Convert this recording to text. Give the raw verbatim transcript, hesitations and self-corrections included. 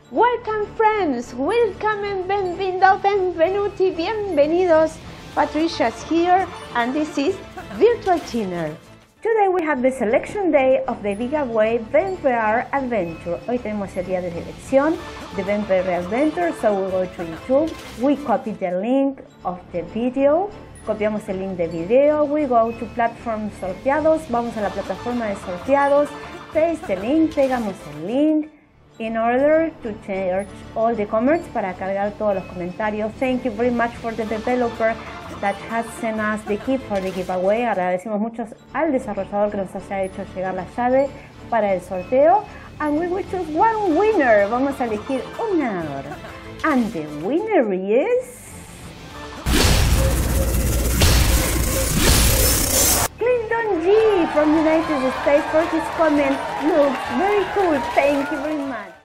Welcome friends, welcome and benvindo, benvenuti, bienvenidos. Patricia's here and this is Virtual Tuner. Today we have the selection day of the giveaway Vampire Adventure. Hoy tenemos el día de selección de Vampire Adventure, so we go to YouTube, we copy the link of the video, copiamos el link de video, we go to platform sorteados, vamos a la plataforma de sorteados, paste the link, pegamos el link, in order to change all the comments, para cargar todos los comentarios. Thank you very much for the developer that has sent us the key for the giveaway. Agradecemos mucho al desarrollador que nos haya hecho llegar la llave para el sorteo. And we will choose one winner. Vamos a elegir un ganador. And the winner is Clinton G from United States for his comment. Looks very cool. Thank you very much.